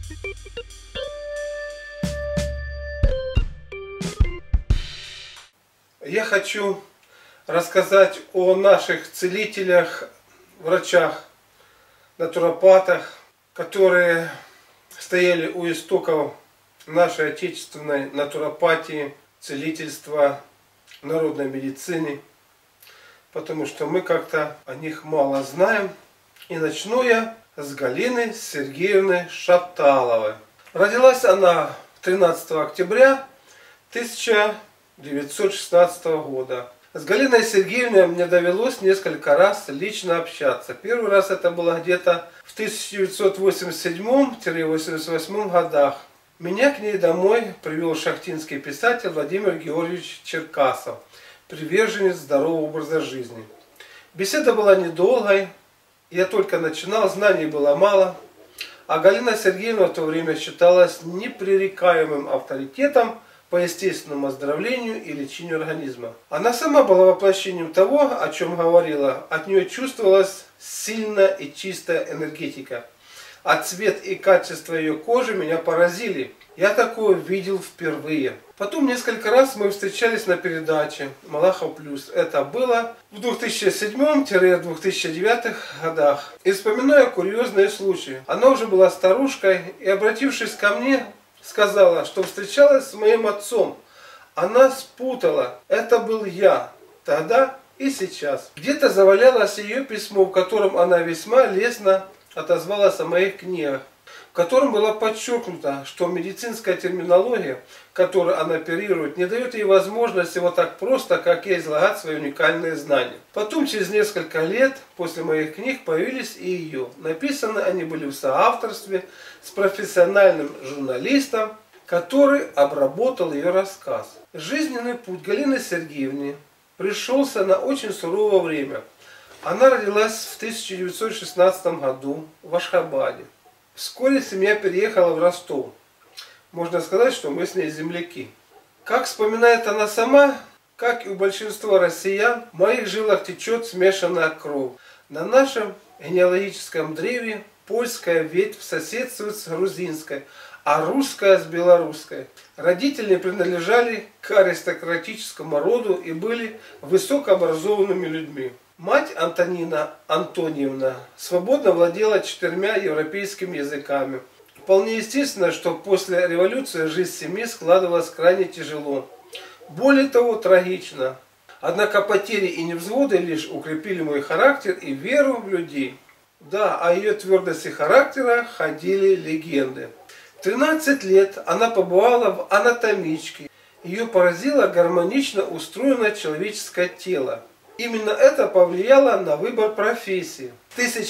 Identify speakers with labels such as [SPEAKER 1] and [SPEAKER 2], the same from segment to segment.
[SPEAKER 1] Я хочу рассказать о наших целителях, врачах, натуропатах, которые стояли у истоков нашей отечественной натуропатии, целительства, народной медицины, потому что мы как-то о них мало знаем. И начну я с Галины Сергеевны Шаталовой. Родилась она 13 октября 1916 года. С Галиной Сергеевной мне довелось несколько раз лично общаться. Первый раз это было где-то в 1987-88 годах. Меня к ней домой привел шахтинский писатель Владимир Георгиевич Черкасов, приверженец здорового образа жизни. Беседа была недолгой, я только начинал, знаний было мало, а Галина Сергеевна в то время считалась непререкаемым авторитетом по естественному оздоровлению и лечению организма. Она сама была воплощением того, о чем говорила. От нее чувствовалась сильная и чистая энергетика. А цвет и качество ее кожи меня поразили. Я такое видел впервые. Потом несколько раз мы встречались на передаче «Малахов плюс». Это было в 2007-2009 годах. И вспоминаю курьезные случаи. Она уже была старушкой и, обратившись ко мне, сказала, что встречалась с моим отцом. Она спутала. Это был я. Тогда и сейчас. Где-то завалялось ее письмо, в котором она весьма лестно отозвалась о моих книгах, в котором было подчеркнуто, что медицинская терминология, которой она оперирует, не дает ей возможности вот так просто, как я, излагать свои уникальные знания. Потом, через несколько лет после моих книг, появились и ее. Написаны они были в соавторстве с профессиональным журналистом, который обработал ее рассказ. Жизненный путь Галины Сергеевны пришелся на очень суровое время. Она родилась в 1916 году в Ашхабаде. Вскоре семья переехала в Ростов. Можно сказать, что мы с ней земляки. Как вспоминает она сама, как и у большинства россиян, в моих жилах течет смешанная кровь. На нашем генеалогическом древе польская ветвь соседствует с грузинской, а русская с белорусской. Родители принадлежали к аристократическому роду и были высокообразованными людьми. Мать Антонина Антониевна свободно владела 4 европейскими языками. Вполне естественно, что после революции жизнь семьи складывалась крайне тяжело. Более того, трагично. Однако потери и невзгоды лишь укрепили мой характер и веру в людей. Да, о ее твердости характера ходили легенды. В 13 лет она побывала в анатомичке. Ее поразило гармонично устроенное человеческое тело. Именно это повлияло на выбор профессии. С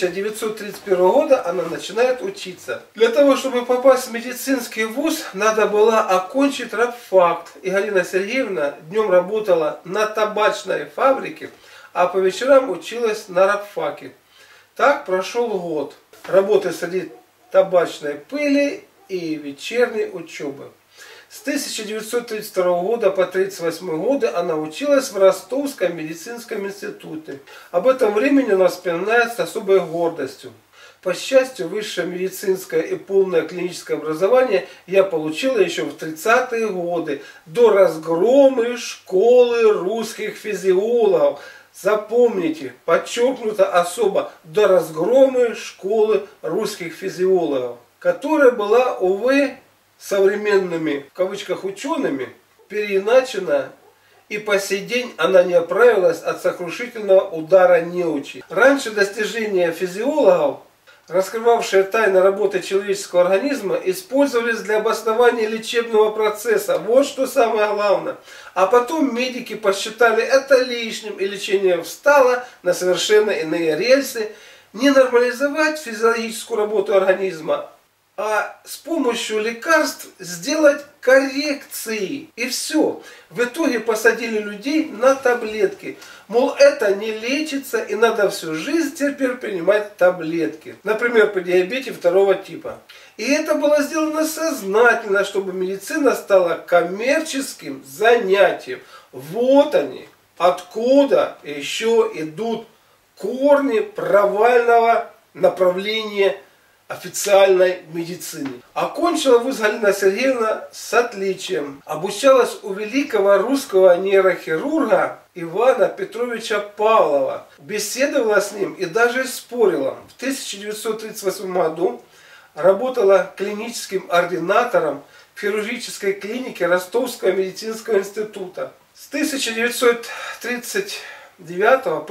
[SPEAKER 1] 1931 года она начинает учиться. Для того, чтобы попасть в медицинский вуз, надо было окончить рабфак. И Галина Сергеевна днем работала на табачной фабрике, а по вечерам училась на рабфаке. Так прошел год работы среди табачной пыли и вечерней учебы. С 1932 года по 1938 годы она училась в Ростовском медицинском институте. Об этом времени она вспоминает с особой гордостью. По счастью, высшее медицинское и полное клиническое образование я получила еще в 30-е годы, до разгрома школы русских физиологов. Запомните, подчеркнуто особо, до разгрома школы русских физиологов, которая была, увы, современными, в кавычках, учеными, переиначена, и по сей день она не оправилась от сокрушительного удара неучи. Раньше достижения физиологов, раскрывавшие тайны работы человеческого организма, использовались для обоснования лечебного процесса. Вот что самое главное. А потом медики посчитали это лишним, и лечение встало на совершенно иные рельсы. Не нормализовать физиологическую работу организма, а с помощью лекарств сделать коррекции. И все. В итоге посадили людей на таблетки. Мол, это не лечится, и надо всю жизнь теперь принимать таблетки. Например, при диабете 2 типа. И это было сделано сознательно, чтобы медицина стала коммерческим занятием. Вот они, откуда еще идут корни провального направления официальной медицины. Окончила вуз Галина Сергеевна с отличием. Обучалась у великого русского нейрохирурга Ивана Петровича Павлова. Беседовала с ним и даже спорила. В 1938 году работала клиническим ординатором в хирургической клинике Ростовского медицинского института. С 1939 по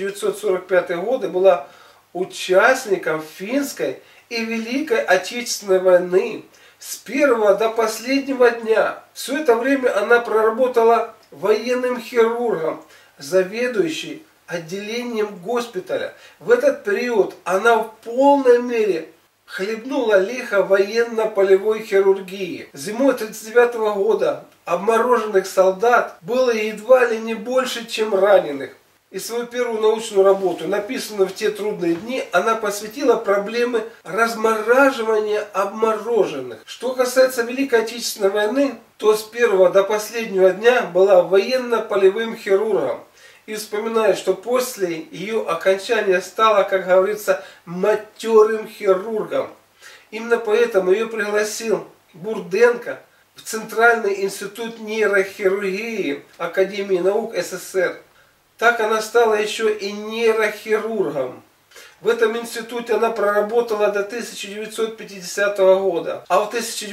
[SPEAKER 1] 1945 годы была участником финской и Великой Отечественной войны с первого до последнего дня. Все это время она проработала военным хирургом, заведующей отделением госпиталя. В этот период она в полной мере хлебнула лихо военно-полевой хирургии. Зимой 1939 года обмороженных солдат было едва ли не больше, чем раненых. И свою первую научную работу, написанную в те трудные дни, она посвятила проблеме размораживания обмороженных. Что касается Великой Отечественной войны, то с первого до последнего дня была военно-полевым хирургом. И вспоминает, что после ее окончания стала, как говорится, матерым хирургом. Именно поэтому ее пригласил Бурденко в Центральный институт нейрохирургии Академии наук СССР. Так она стала еще и нейрохирургом. В этом институте она проработала до 1950 года. А в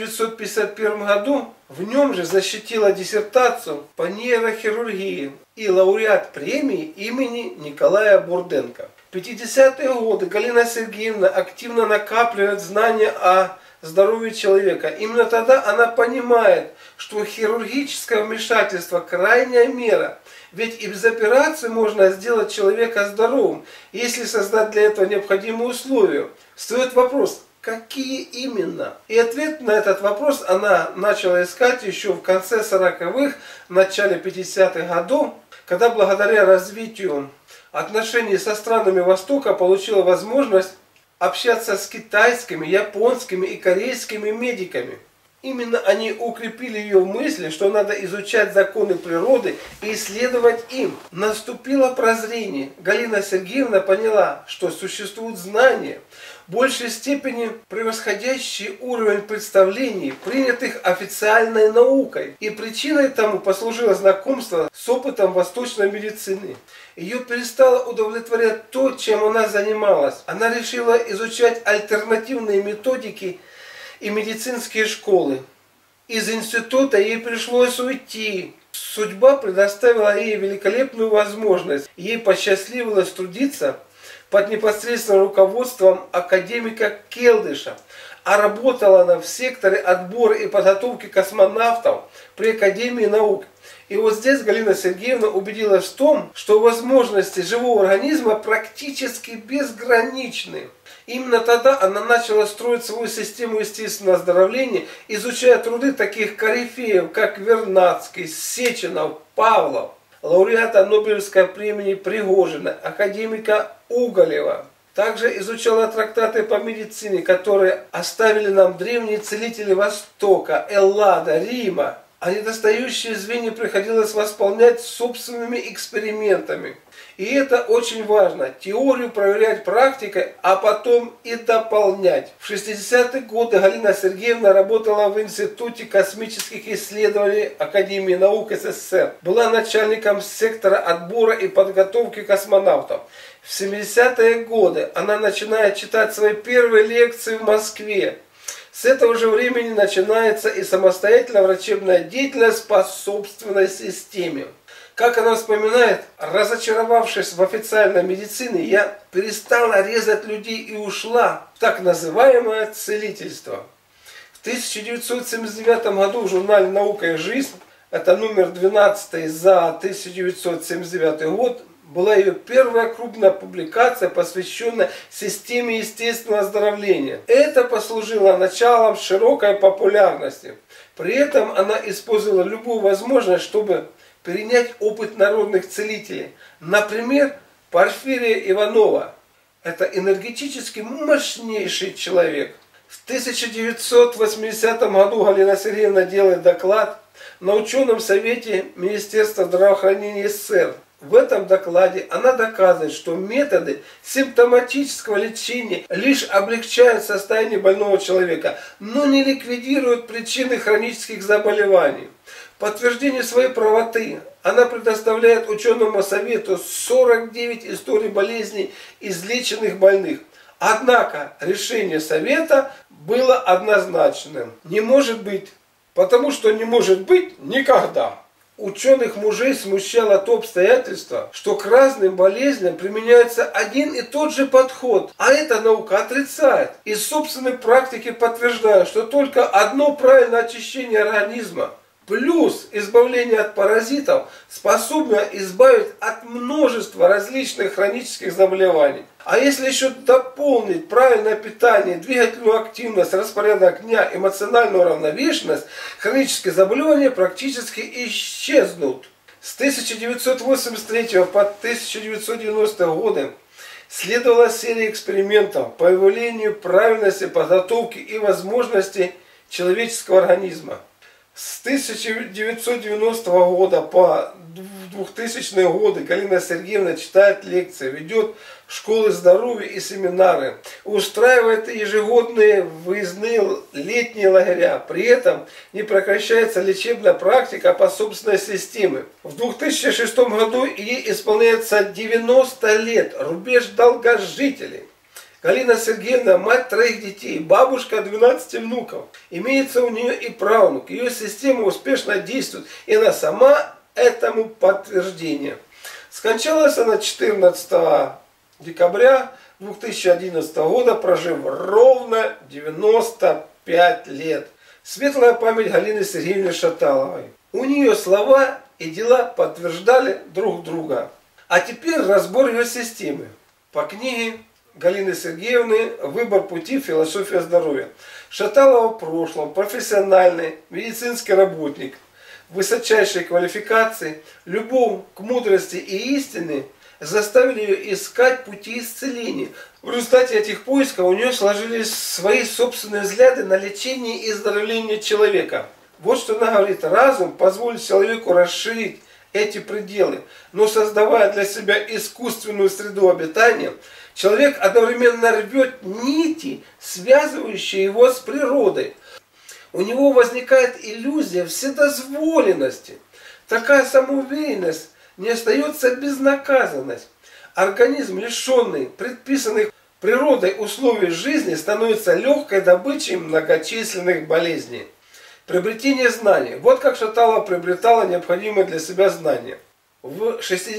[SPEAKER 1] 1951 году в нем же защитила диссертацию по нейрохирургии и лауреат премии имени Николая Бурденко. В 50-е годы Галина Сергеевна активно накапливает знания о здоровье человека. Именно тогда она понимает, что хирургическое вмешательство крайняя мера. Ведь и без операции можно сделать человека здоровым, если создать для этого необходимые условия. Встает вопрос, какие именно? И ответ на этот вопрос она начала искать еще в конце 40-х, начале 50-х годов, когда благодаря развитию отношений со странами Востока получила возможность общаться с китайскими, японскими и корейскими медиками. Именно они укрепили ее в мысли, что надо изучать законы природы и исследовать им. Наступило прозрение. Галина Сергеевна поняла, что существуют знания, в большей степени превосходящие уровень представлений, принятых официальной наукой. И причиной тому послужило знакомство с опытом восточной медицины. Ее перестало удовлетворять то, чем она занималась. Она решила изучать альтернативные методики и медицинские школы. Из института ей пришлось уйти. Судьба предоставила ей великолепную возможность. Ей посчастливилось трудиться под непосредственным руководством академика Келдыша. А работала она в секторе отбора и подготовки космонавтов при Академии наук. И вот здесь Галина Сергеевна убедилась в том, что возможности живого организма практически безграничны. Именно тогда она начала строить свою систему естественного оздоровления, изучая труды таких корифеев, как Вернадский, Сеченов, Павлов, лауреата Нобелевской премии Пригожина, академика Уголева. Также изучала трактаты по медицине, которые оставили нам древние целители Востока, Эллада, Рима. А недостающие звенья приходилось восполнять собственными экспериментами. И это очень важно. Теорию проверять практикой, а потом и дополнять. В 60-е годы Галина Сергеевна работала в Институте космических исследований Академии наук СССР. Была начальником сектора отбора и подготовки космонавтов. В 70-е годы она начинает читать свои первые лекции в Москве. С этого же времени начинается и самостоятельная врачебная деятельность по собственной системе. Как она вспоминает, разочаровавшись в официальной медицине, я перестала резать людей и ушла в так называемое целительство. В 1979 году в журнале «Наука и жизнь», это номер 12 за 1979 год, была ее первая крупная публикация, посвященная системе естественного оздоровления. Это послужило началом широкой популярности. При этом она использовала любую возможность, чтобы перенять опыт народных целителей. Например, Порфирия Иванова. Это энергетически мощнейший человек. В 1980 году Галина Сергеевна делает доклад на ученом совете Министерства здравоохранения СССР. В этом докладе она доказывает, что методы симптоматического лечения лишь облегчают состояние больного человека, но не ликвидируют причины хронических заболеваний. В подтверждение своей правоты она предоставляет ученому совету 49 историй болезней излеченных больных. Однако решение совета было однозначным. Не может быть, потому что не может быть никогда. Ученых мужей смущало то обстоятельство, что к разным болезням применяется один и тот же подход, а эта наука отрицает. Из собственной практики подтверждаю, что только одно правильное очищение организма плюс избавление от паразитов способно избавить от множества различных хронических заболеваний. А если еще дополнить правильное питание, двигательную активность, распорядок дня, эмоциональную равновешенность, хронические заболевания практически исчезнут. С 1983 по 1990 годы следовала серия экспериментов по выявлению правильности подготовки и возможностей человеческого организма. С 1990 года по 2000 годы Галина Сергеевна читает лекции, ведет школы здоровья и семинары, устраивает ежегодные выездные летние лагеря. При этом не прекращается лечебная практика по собственной системе. В 2006 году ей исполняется 90 лет, рубеж долгожителей. Галина Сергеевна, мать 3 детей, бабушка 12 внуков. Имеется у нее и правнук. Ее система успешно действует, и она сама этому подтверждение. Скончалась она 14 декабря 2011 года, прожив ровно 95 лет. Светлая память Галины Сергеевны Шаталовой. У нее слова и дела подтверждали друг друга. А теперь разбор ее системы. По книге Галины Сергеевны «Выбор пути. Философия здоровья». Шаталова в прошлом профессиональный медицинский работник высочайшей квалификации, любовь к мудрости и истине заставили ее искать пути исцеления. В результате этих поисков у нее сложились свои собственные взгляды на лечение и оздоровление человека. Вот что она говорит: разум позволит человеку расширить эти пределы, но создавая для себя искусственную среду обитания, человек одновременно рвет нити, связывающие его с природой. У него возникает иллюзия вседозволенности. Такая самоуверенность не остается безнаказанность. Организм, лишенный предписанных природой условий жизни, становится легкой добычей многочисленных болезней. Приобретение знаний. Вот как Шаталова приобретала необходимые для себя знания. В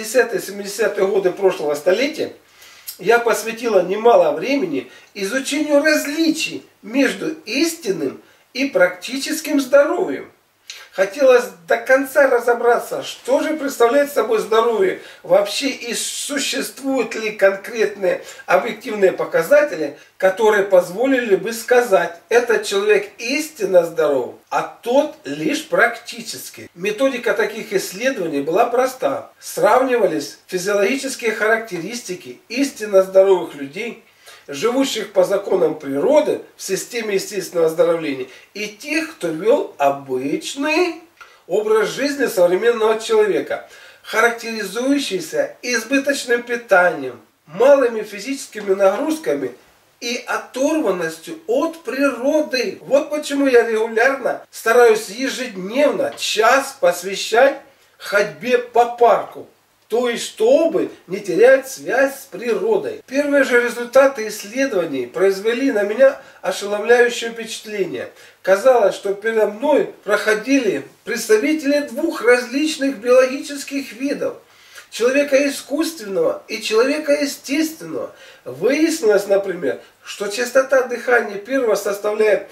[SPEAKER 1] 60-70-е годы прошлого столетия я посвятила немало времени изучению различий между истинным и практическим здоровьем. Хотелось до конца разобраться, что же представляет собой здоровье вообще и существуют ли конкретные объективные показатели, которые позволили бы сказать: этот человек истинно здоров, а тот лишь практически. Методика таких исследований была проста. Сравнивались физиологические характеристики истинно здоровых людей, живущих по законам природы в системе естественного оздоровления, и тех, кто вел обычный образ жизни современного человека, характеризующийся избыточным питанием, малыми физическими нагрузками и оторванностью от природы. Вот почему я регулярно стараюсь ежедневно час посвящать ходьбе по парку. То есть, чтобы не терять связь с природой. Первые же результаты исследований произвели на меня ошеломляющее впечатление. Казалось, что передо мной проходили представители двух различных биологических видов. Человека искусственного и человека естественного. Выяснилось, например, что частота дыхания первого составляет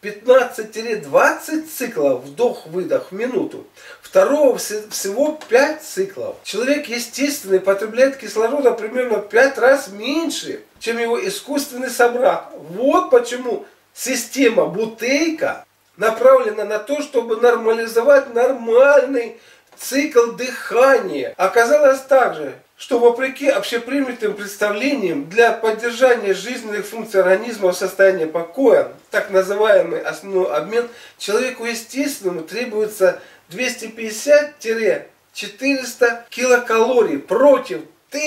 [SPEAKER 1] 15-20 циклов вдох-выдох в минуту, второго всего 5 циклов. Человек естественный потребляет кислорода примерно в 5 раз меньше, чем его искусственный собрат. Вот почему система Бутейко направлена на то, чтобы нормализовать нормальный цикл дыхания. Оказалось также, что вопреки общепринятым представлениям, для поддержания жизненных функций организма в состоянии покоя, так называемый основной обмен, человеку естественному требуется 250-400 400 килокалорий против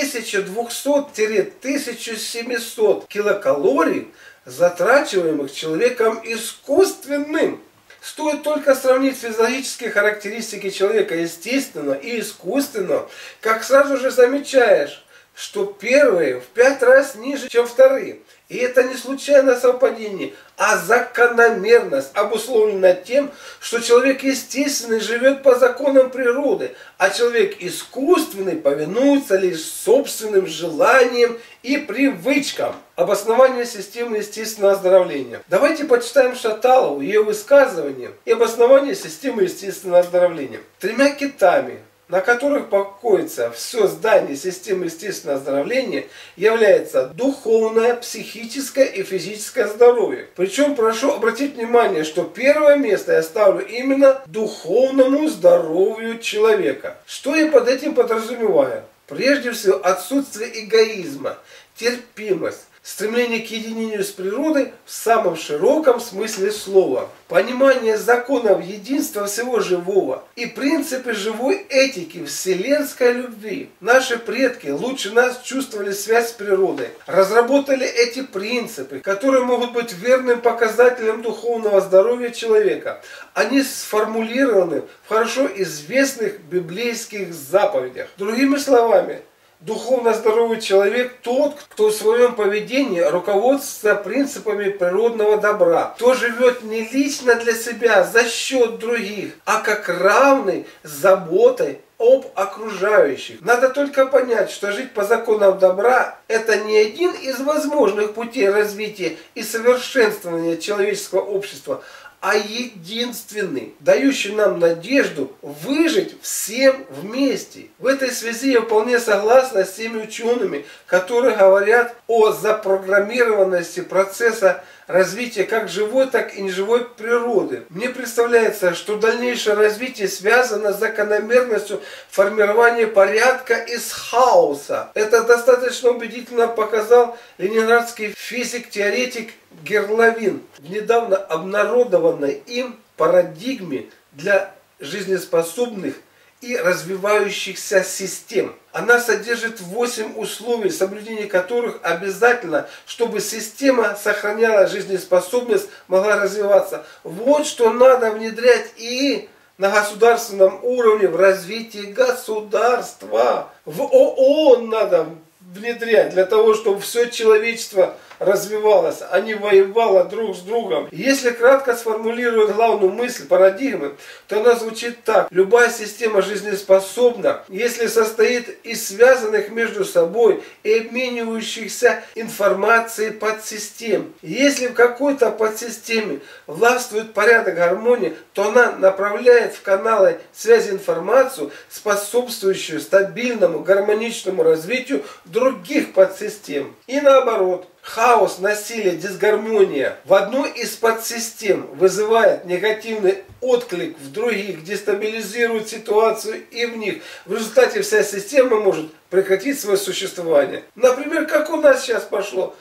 [SPEAKER 1] 1200-1700 килокалорий, затрачиваемых человеком искусственным. Стоит только сравнить физиологические характеристики человека естественного и искусственного, как сразу же замечаешь, что первые в 5 раз ниже, чем вторые. И это не случайное совпадение, а закономерность, обусловленная тем, что человек естественный живет по законам природы, а человек искусственный повинуется лишь собственным желаниям и привычкам. Обоснование системы естественного оздоровления. Давайте почитаем Шаталову, ее высказывание и обоснование системы естественного оздоровления. 3 китами, на которых покоится все здание системы естественного оздоровления, является духовное, психическое и физическое здоровье. Причем прошу обратить внимание, что первое место я ставлю именно духовному здоровью человека. Что я под этим подразумеваю? Прежде всего, отсутствие эгоизма, терпимость, стремление к единению с природой в самом широком смысле слова, понимание законов единства всего живого и принципы живой этики, вселенской любви. Наши предки лучше нас чувствовали связь с природой, разработали эти принципы, которые могут быть верным показателем духовного здоровья человека. Они сформулированы в хорошо известных библейских заповедях. Другими словами, духовно здоровый человек тот, кто в своем поведении руководствуется принципами природного добра, кто живет не лично для себя, за счет других, а как равный с заботой об окружающих. Надо только понять, что жить по законам добра – это не один из возможных путей развития и совершенствования человеческого общества, а единственный, дающий нам надежду выжить всем вместе. В этой связи я вполне согласна с теми учеными, которые говорят о запрограммированности процесса развития как живой, так и неживой природы. Мне представляется, что дальнейшее развитие связано с закономерностью формирования порядка из хаоса. Это достаточно убедительно показал ленинградский физик-теоретик Герловин в недавно обнародованной им парадигме для жизнеспособных и развивающихся систем. Она содержит 8 условий, соблюдение которых обязательно, чтобы система сохраняла жизнеспособность, могла развиваться. Вот что надо внедрять и на государственном уровне в развитии государства. В ООН надо внедрять для того, чтобы все человечество развивалось, а не воевало друг с другом. Если кратко сформулировать главную мысль парадигмы, то она звучит так. Любая система жизнеспособна, если состоит из связанных между собой и обменивающихся информацией подсистем. Если в какой-то подсистеме властвует порядок гармонии, то она направляет в каналы связи информацию, способствующую стабильному гармоничному развитию других подсистем. И наоборот. Хаос, насилие, дисгармония в одной из подсистем вызывает негативный отклик в других, дестабилизирует ситуацию и в них. В результате вся система может прекратить свое существование. Например, как у нас сейчас пошло.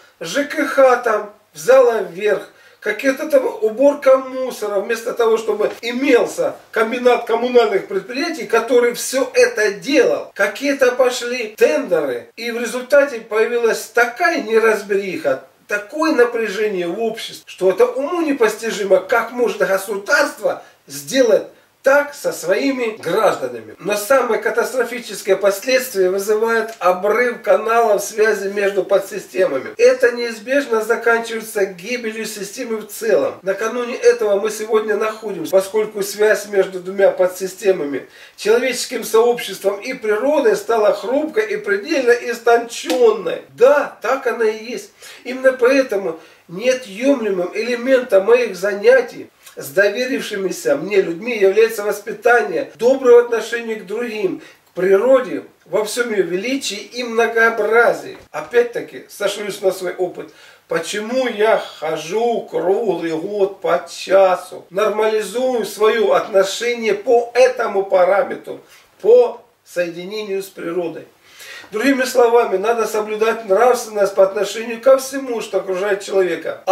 [SPEAKER 1] ЖКХ там взяла вверх. Какая-то там уборка мусора, вместо того, чтобы имелся комбинат коммунальных предприятий, который все это делал. Какие-то пошли тендеры, и в результате появилась такая неразбериха, такое напряжение в обществе, что это уму непостижимо, как может государство сделать так со своими гражданами. Но самое катастрофическое последствие вызывает обрыв каналов связи между подсистемами. Это неизбежно заканчивается гибелью системы в целом. Накануне этого мы сегодня находимся, поскольку связь между двумя подсистемами, человеческим сообществом и природой стала хрупкой и предельно истонченной. Да, так она и есть. Именно поэтому неотъемлемым элементом моих занятий с доверившимися мне людьми является воспитание доброго отношения к другим, к природе во всем ее величии и многообразии. Опять-таки, сошлюсь на свой опыт. Почему я хожу круглый год по часу, нормализую свое отношение по этому параметру, по соединению с природой? Другими словами, надо соблюдать нравственность по отношению ко всему, что окружает человека. А.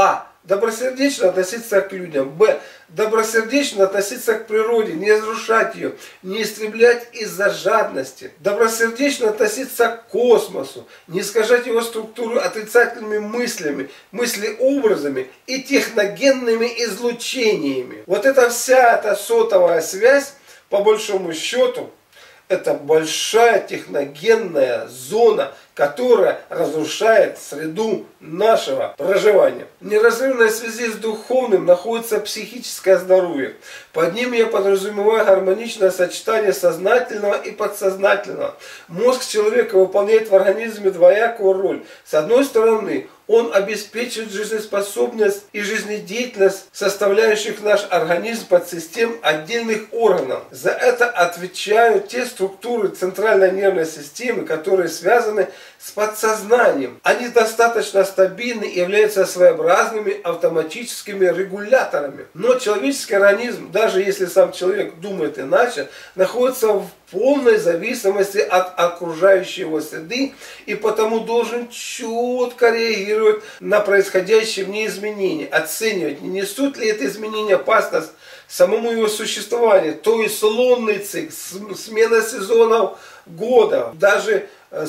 [SPEAKER 1] Добросердечно относиться к людям. Б. Добросердечно относиться к природе, не разрушать ее, не истреблять из-за жадности. Добросердечно относиться к космосу, не искажать его структуру отрицательными мыслями, мыслеобразами и техногенными излучениями. Вот это вся эта сотовая связь, по большому счету, это большая техногенная зона, которая разрушает среду нашего проживания. В неразрывной связи с духовным находится психическое здоровье. Под ним я подразумеваю гармоничное сочетание сознательного и подсознательного. Мозг человека выполняет в организме двоякую роль. С одной стороны, он обеспечивает жизнеспособность и жизнедеятельность составляющих наш организм подсистем отдельных органов. За это отвечают те структуры центральной нервной системы, которые связаны с подсознанием. Они достаточно стабильны и являются своеобразными автоматическими регуляторами. Но человеческий организм, даже если сам человек думает иначе, находится в полной зависимости от окружающей его среды и потому должен четко реагировать на происходящие в ней изменения, оценивать, не несут ли это изменения опасность самому его существованию, то есть лунный цикл, смена сезонов года, даже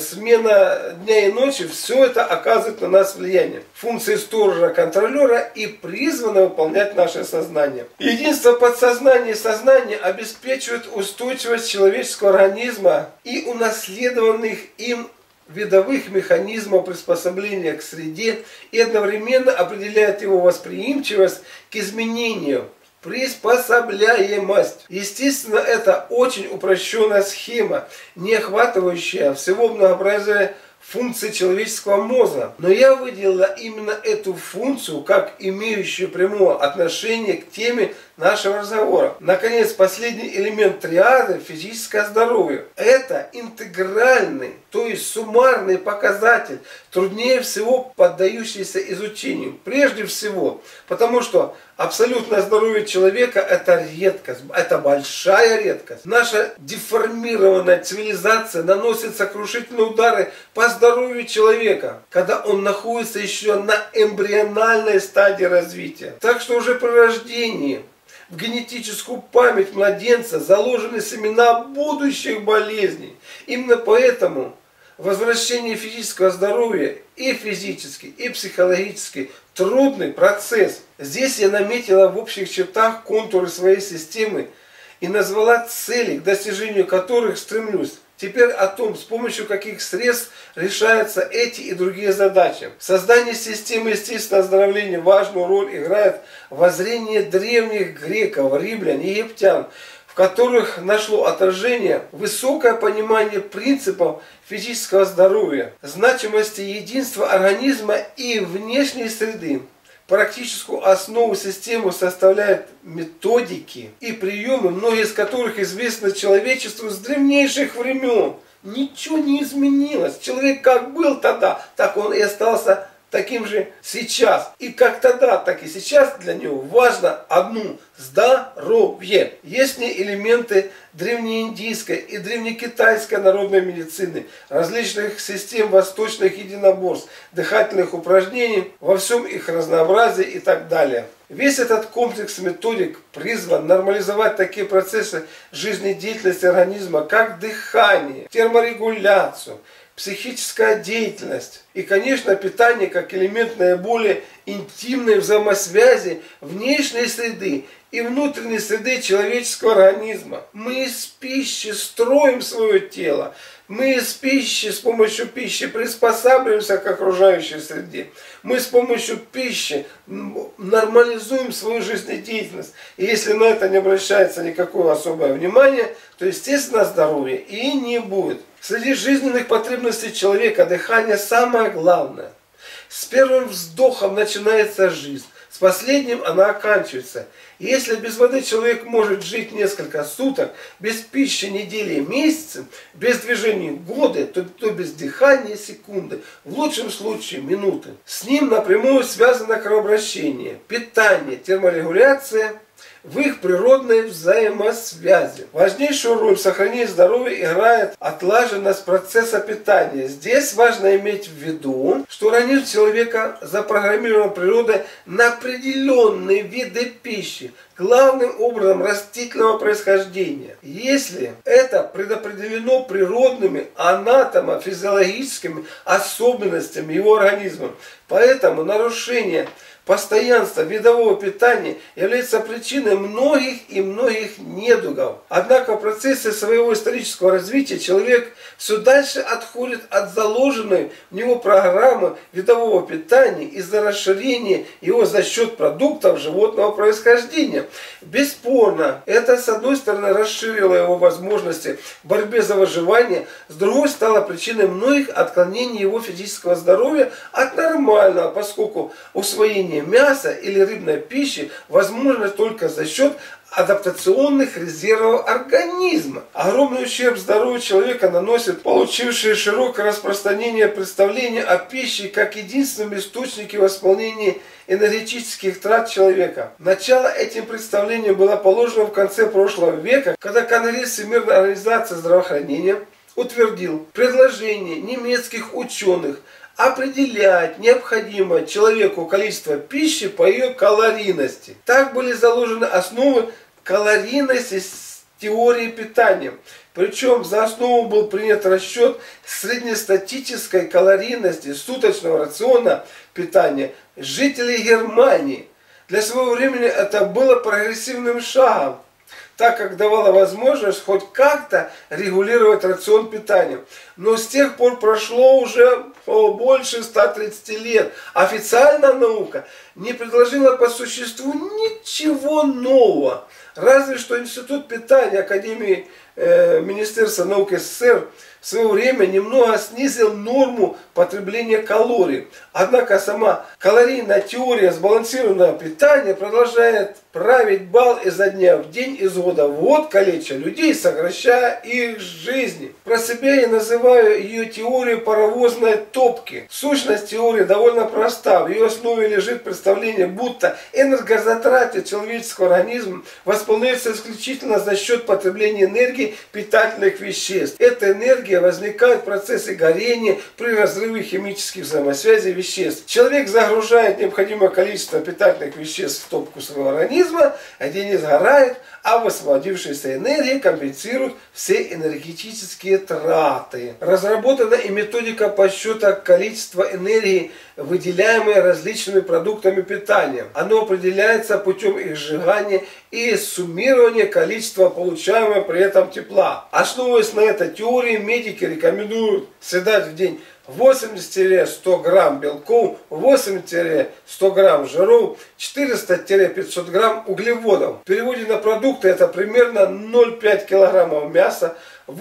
[SPEAKER 1] смена дня и ночи, все это оказывает на нас влияние. Функции сторожа, контролера и призваны выполнять наше сознание. Единство подсознания и сознания обеспечивает устойчивость человеческого организма и унаследованных им видовых механизмов приспособления к среде и одновременно определяет его восприимчивость к изменению. Приспособляемость. Естественно, это очень упрощенная схема, не охватывающая всего многообразия функций человеческого мозга. Но я выделила именно эту функцию как имеющую прямое отношение к теме нашего разговора. Наконец, последний элемент триады – физическое здоровье. Это интегральный, то есть суммарный показатель, труднее всего поддающийся изучению. Прежде всего, потому что абсолютное здоровье человека – это редкость, это большая редкость. Наша деформированная цивилизация наносит сокрушительные удары по здоровью человека, когда он находится еще на эмбриональной стадии развития. Так что уже при рождении в генетическую память младенца заложены семена будущих болезней. Именно поэтому возвращение физического здоровья и физически, и психологически трудный процесс. Здесь я наметила в общих чертах контуры своей системы и назвала цели, к достижению которых стремлюсь. Теперь о том, с помощью каких средств решаются эти и другие задачи. Создание системы естественного оздоровления важную роль играет воззрение древних греков, римлян, египтян, в которых нашло отражение высокое понимание принципов физического здоровья, значимости единства организма и внешней среды. Практическую основу системы составляют методики и приемы, многие из которых известны человечеству с древнейших времен. Ничего не изменилось. Человек как был тогда, так он и остался таким же сейчас. И как тогда, так и сейчас для него важно одно – здоровье. Есть ли элементы древнеиндийской и древнекитайской народной медицины, различных систем восточных единоборств, дыхательных упражнений, во всем их разнообразии и так далее. Весь этот комплекс методик призван нормализовать такие процессы жизнедеятельности организма, как дыхание, терморегуляцию, психическая деятельность и, конечно, питание как элемент наиболее интимной взаимосвязи внешней среды и внутренней среды человеческого организма. Мы из пищи строим свое тело, мы из пищи, с помощью пищи приспосабливаемся к окружающей среде. Мы с помощью пищи нормализуем свою жизнедеятельность. И если на это не обращается никакое особое внимание, то, естественно, здоровья и не будет. Среди жизненных потребностей человека дыхание самое главное. С первым вздохом начинается жизнь, с последним она оканчивается. И если без воды человек может жить несколько суток, без пищи недели и месяцы, без движений годы, то без дыхания секунды, в лучшем случае минуты. С ним напрямую связано кровообращение, питание, терморегуляция в их природной взаимосвязи. Важнейшую роль в сохранении здоровья играет отлаженность процесса питания. Здесь важно иметь в виду, что организм человека запрограммирован природой на определенные виды пищи, главным образом растительного происхождения. Если это предопределено природными анатомо-физиологическими особенностями его организма, поэтому нарушение постоянство видового питания является причиной многих и многих недугов. Однако в процессе своего исторического развития человек все дальше отходит от заложенной в него программы видового питания из-за расширения его за счет продуктов животного происхождения. Бесспорно, это с одной стороны расширило его возможности в борьбе за выживание, с другой стало причиной многих отклонений его физического здоровья от нормального, поскольку усвоение мяса или рыбной пищи возможно только за счет адаптационных резервов организма. Огромный ущерб здоровью человека наносит получившие широкое распространение представления о пище как единственном источнике восполнения энергетических трат человека. Начало этим представлениям было положено в конце прошлого века, когда Конгресс Всемирной организации здравоохранения утвердил предложение немецких ученых определять необходимое человеку количество пищи по ее калорийности. Так были заложены основы калорийности теории питания. Причем за основу был принят расчет среднестатистической калорийности суточного рациона питания жителей Германии. Для своего времени это было прогрессивным шагом, так как давало возможность хоть как-то регулировать рацион питания. Но с тех пор прошло уже больше 130 лет. Официальная наука не предложила по существу ничего нового. Разве что Институт питания Академии Министерства науки СССР в свое время немного снизил норму потребления калорий. Однако сама калорийная теория сбалансированного питания продолжает править бал изо дня в день, из года в год, калеча людей, сокращая их жизни. Про себя я называю ее теорию паровозной топки. Сущность теории довольно проста. В ее основе лежит представление, будто энергозатраты человеческого организма восполняются исключительно за счет потребления энергии питательных веществ. Эта энергия возникает в процессе горения при разрыве химических взаимосвязей веществ. Человек загружает необходимое количество питательных веществ в топку своего организма, где не сгорает, а высвободившаяся энергия компенсирует все энергетические траты. Разработана и методика подсчета количества энергии, выделяемой различными продуктами питания. Оно определяется путем их сжигания и суммирования количества получаемого при этом тепла. Основываясь на этой теории, медики рекомендуют съедать в день 80-100 грамм белков, 8-100 грамм жиров, 400-500 грамм углеводов. В переводе на продукты это примерно 0,5 килограммов мяса,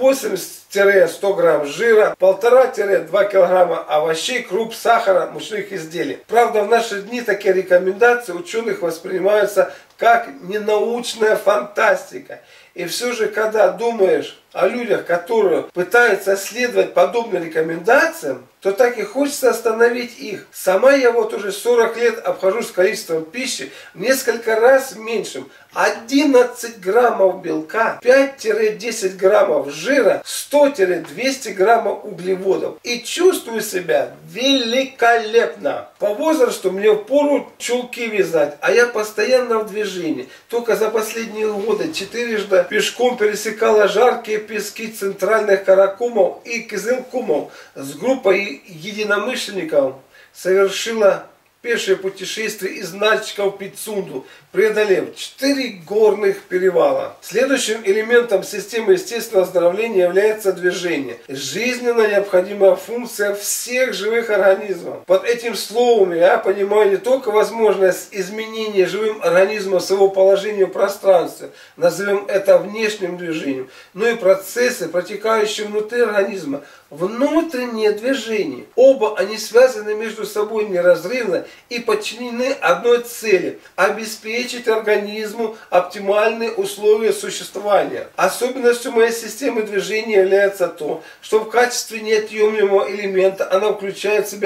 [SPEAKER 1] 80-100 грамм жира, 1,5-2 килограмма овощей, круп, сахара, мучных изделий. Правда, в наши дни такие рекомендации ученых воспринимаются как ненаучная фантастика. И все же, когда думаешь о людях, которые пытаются следовать подобным рекомендациям, то так и хочется остановить их. Сама я вот уже 40 лет обхожусь с количеством пищи в несколько раз меньшим. 11 граммов белка, 5-10 граммов жира, 100-200 граммов углеводов. И чувствую себя великолепно. По возрасту мне впору чулки вязать, а я постоянно в движении. Только за последние годы 4 пешком пересекала жаркие пески центральных Каракумов и Кызылкумов с группой единомышленников, совершила пешее путешествие из Нальчика в Пицунду, преодолев 4 горных перевала. Следующим элементом системы естественного оздоровления является движение. Жизненно необходимая функция всех живых организмов. Под этим словом я понимаю не только возможность изменения живым организмом своего положения в пространстве, назовем это внешним движением, но и процессы, протекающие внутри организма, внутреннее движение. Оба они связаны между собой неразрывно и подчинены одной цели – обеспечить организму оптимальные условия существования. Особенностью моей системы движения является то, что в качестве неотъемлемого элемента она включает в себя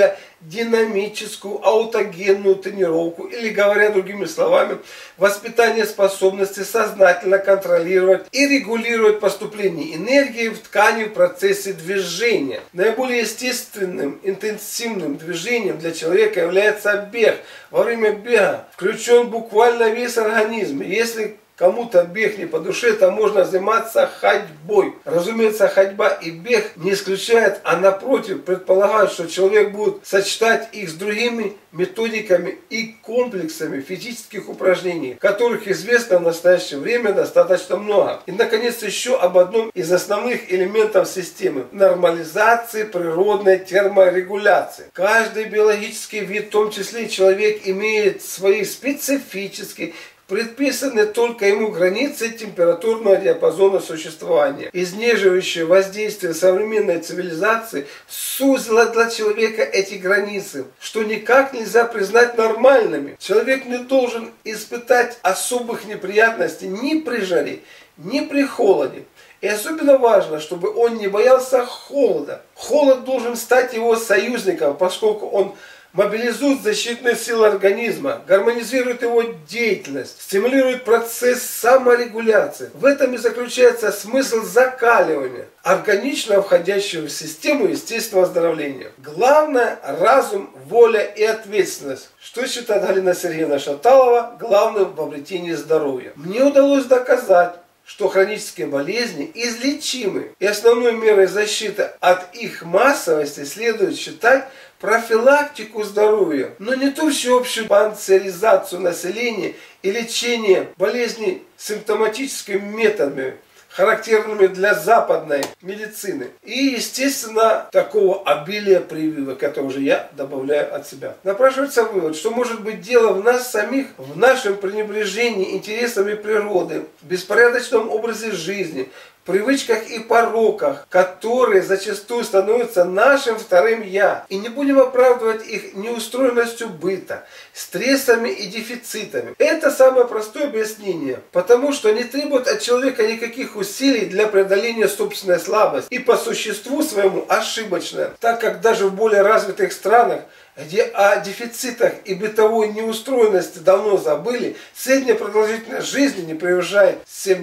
[SPEAKER 1] динамическую аутогенную тренировку, или, говоря другими словами, воспитание способности сознательно контролировать и регулировать поступление энергии в ткани в процессе движения. Наиболее естественным интенсивным движением для человека является бег. Во время бега включен буквально весь организм. Если кому-то бег не по душе, то можно заниматься ходьбой. Разумеется, ходьба и бег не исключают, а напротив предполагают, что человек будет сочетать их с другими методиками и комплексами физических упражнений, которых известно в настоящее время достаточно много. И, наконец, еще об одном из основных элементов системы – нормализации природной терморегуляции. Каждый биологический вид, в том числе и человек, имеет свои специфические, предписаны только ему границы температурного диапазона существования. Изнеживающее воздействие современной цивилизации сузило для человека эти границы, что никак нельзя признать нормальными. Человек не должен испытать особых неприятностей ни при жаре, ни при холоде. И особенно важно, чтобы он не боялся холода. Холод должен стать его союзником, поскольку он мобилизует защитные силы организма, гармонизирует его деятельность, стимулирует процесс саморегуляции. В этом и заключается смысл закаливания, органично входящего в систему естественного оздоровления. Главное – разум, воля и ответственность. Что считает Галина Сергеевна Шаталова главным в обретении здоровья? Мне удалось доказать, что хронические болезни излечимы, и основной мерой защиты от их массовости следует считать профилактику здоровья, но не ту всеобщую панциризацию населения и лечение болезней симптоматическими методами, характерными для западной медицины. И, естественно, такого обилия прививок, это уже я добавляю от себя. Напрашивается вывод, что может быть дело в нас самих, в нашем пренебрежении интересами природы, беспорядочном образе жизни, привычках и пороках, которые зачастую становятся нашим вторым «я». И не будем оправдывать их неустроенностью быта, стрессами и дефицитами. Это самое простое объяснение, потому что не требует от человека никаких усилий для преодоления собственной слабости и по существу своему ошибочное, так как даже в более развитых странах, где о дефицитах и бытовой неустроенности давно забыли, средняя продолжительность жизни не превышает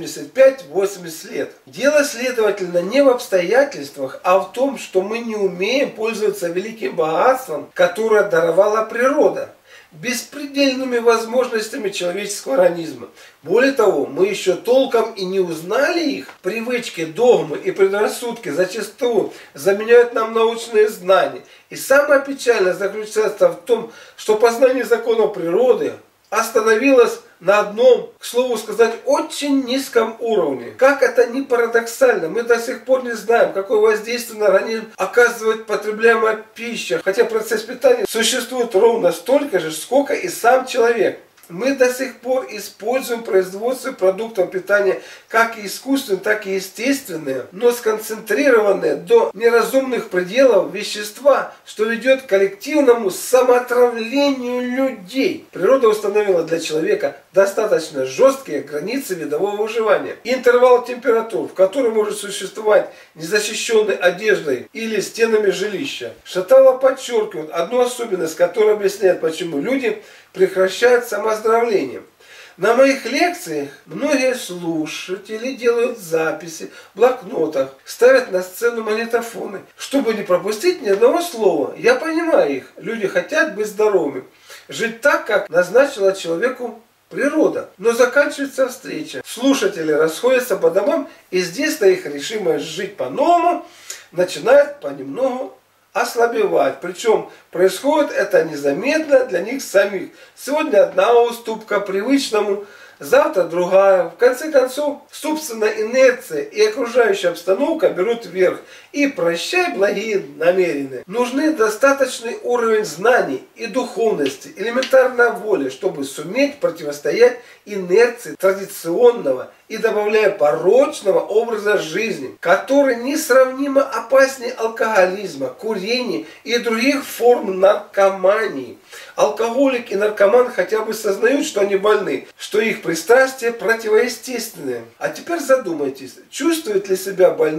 [SPEAKER 1] 75-80 лет. Дело, следовательно, не в обстоятельствах, а в том, что мы не умеем пользоваться великим богатством, которое даровала природа, беспредельными возможностями человеческого организма. Более того, мы еще толком и не узнали их. Привычки, догмы и предрассудки зачастую заменяют нам научные знания. И самое печальное заключается в том, что познание законов природы остановилось на одном, к слову сказать, очень низком уровне. Как это ни парадоксально, мы до сих пор не знаем, какое воздействие на организм оказывает потребляемая пища, хотя процесс питания существует ровно столько же, сколько и сам человек. Мы до сих пор используем производство продуктов питания как и искусственные, так и естественные, но сконцентрированные до неразумных пределов вещества, что ведет к коллективному самоотравлению людей. Природа установила для человека достаточно жесткие границы видового выживания. Интервал температур, в котором может существовать незащищенной одеждой или стенами жилища. Шаталова подчеркивает одну особенность, которая объясняет, почему люди прекращают самооздоровление. На моих лекциях многие слушатели делают записи в блокнотах, ставят на сцену магнитофоны, чтобы не пропустить ни одного слова. Я понимаю их. Люди хотят быть здоровыми, жить так, как назначила человеку природа. Но заканчивается встреча. Слушатели расходятся по домам, и здесь-то их решимость жить по-новому начинает понемногу ослабевать. Причем происходит это незаметно для них самих. Сегодня одна уступка привычному, завтра другая. В конце концов, собственная инерция и окружающая обстановка берут вверх. И прощай благие намерения. Нужны достаточный уровень знаний и духовности, элементарная воля, чтобы суметь противостоять инерции традиционного и, добавляя, порочного образа жизни, который несравнимо опаснее алкоголизма, курения и других форм наркомании. Алкоголик и наркоман хотя бы сознают, что они больны, что их пристрастия противоестественные. А теперь задумайтесь, чувствует ли себя больным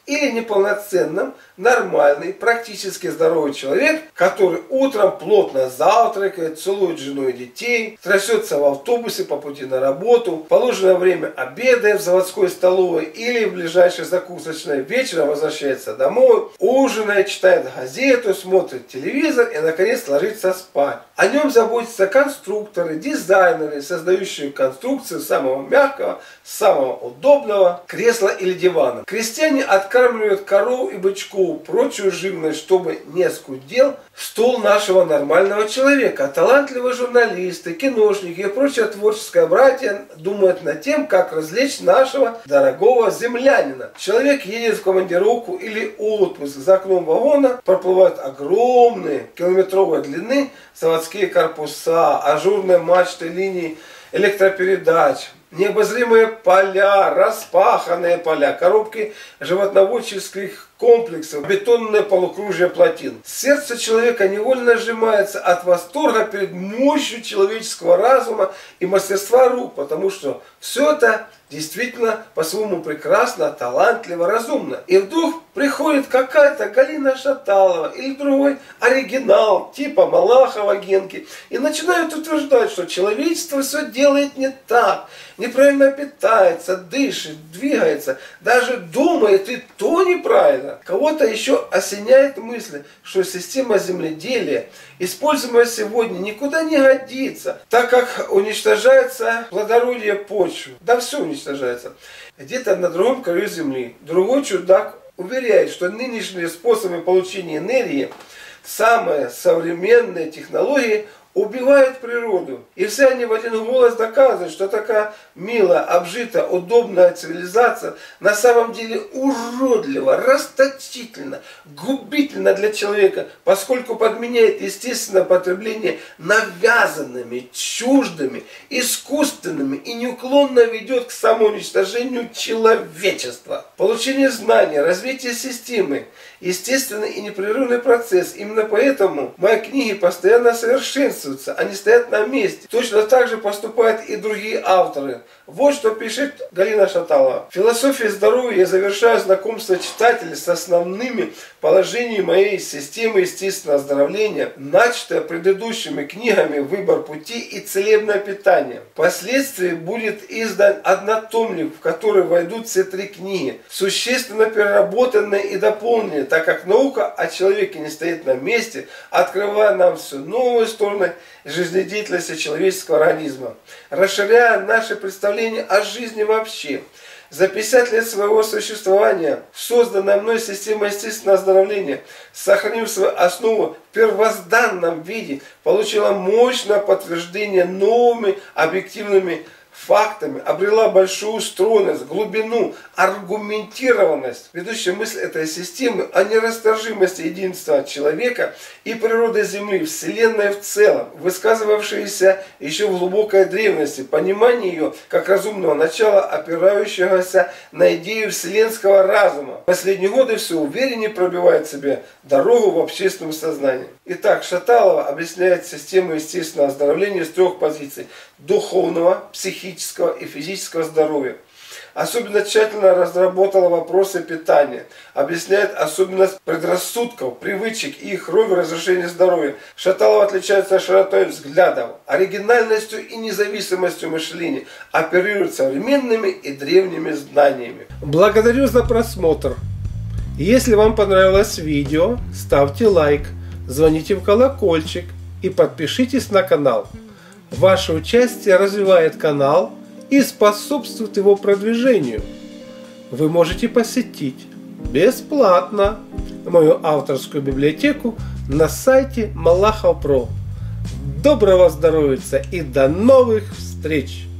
[SPEAKER 1] или неполноценным, нормальный, практически здоровый человек, который утром плотно завтракает, целует жену и детей, трясется в автобусе по пути на работу, в положенное время обедает в заводской столовой или в ближайшей закусочной, вечером возвращается домой, ужинает, читает газету, смотрит телевизор и, наконец, ложится спать. О нем заботятся конструкторы, дизайнеры, создающие конструкцию самого мягкого, самого удобного кресла или дивана. Крестьяне откармливают коров и бычков, прочую живность, чтобы не скудел стол нашего нормального человека. Талантливые журналисты, киношники и прочее творческое братья думают над тем, как развлечь нашего дорогого землянина. Человек едет в командировку или отпуск. За окном вагона проплывают огромные километровой длины заводские корпуса, ажурные мачты линий электропередач, необозримые поля, распаханные поля, коробки животноводческих комплексов, бетонное полукружие плотин. Сердце человека невольно сжимается от восторга перед мощью человеческого разума и мастерства рук, потому что все это действительно по-своему прекрасно, талантливо, разумно. И вдруг приходит какая-то Галина Шаталова или другой оригинал типа Малахова Генки и начинают утверждать, что человечество все делает не так, неправильно питается, дышит, двигается, даже думает, и то неправильно. Кого-то еще осеняет мысль, что система земледелия, используемая сегодня, никуда не годится, так как уничтожается плодородие почвы. Да все уничтожается. Где-то на другом краю земли другой чудак уверяет, что нынешние способы получения энергии, самые современные технологии, убивают природу. И все они в один голос доказывают, что такая милая, обжитая, удобная цивилизация на самом деле уродлива, расточительна, губительна для человека, поскольку подменяет естественное потребление навязанными, чуждыми, искусственными и неуклонно ведет к самоуничтожению человечества. Получение знаний, развитие системы, естественный и непрерывный процесс. Именно поэтому мои книги постоянно совершенствуются. Они стоят на месте. Точно так же поступают и другие авторы. Вот что пишет Галина Шаталова. В философии здоровья я завершаю знакомство читателей с основными положениями моей системы естественного оздоровления, начатое предыдущими книгами «Выбор пути» и «Целебное питание». Впоследствии будет издан однотомник, в который войдут все три книги, существенно переработанные и дополненные, так как наука о человеке не стоит на месте, открывая нам все новые стороны жизнедеятельности человеческого организма, расширяя наши представления о жизни вообще. За 50 лет своего существования созданная мной система естественного оздоровления, сохранив свою основу в первозданном виде, получила мощное подтверждение новыми объективными фактами, обрела большую стройность, глубину, аргументированность. Ведущая мысль этой системы о нерасторжимости единства человека и природы Земли, Вселенной в целом, высказывавшаяся еще в глубокой древности, понимание ее как разумного начала, опирающегося на идею вселенского разума. В последние годы все увереннее пробивает себе дорогу в общественном сознании. Итак, Шаталова объясняет систему естественного оздоровления с трех позиций: духовного, психического и физического здоровья. Особенно тщательно разработала вопросы питания, объясняет особенность предрассудков, привычек и их роль в разрушении здоровья. Шаталова отличается широтой взглядов, оригинальностью и независимостью мышления, оперирует современными и древними знаниями. Благодарю за просмотр. Если вам понравилось видео, ставьте лайк, звоните в колокольчик и подпишитесь на канал. Ваше участие развивает канал и способствует его продвижению. Вы можете посетить бесплатно мою авторскую библиотеку на сайте Малахов.про. Доброго здоровья и до новых встреч!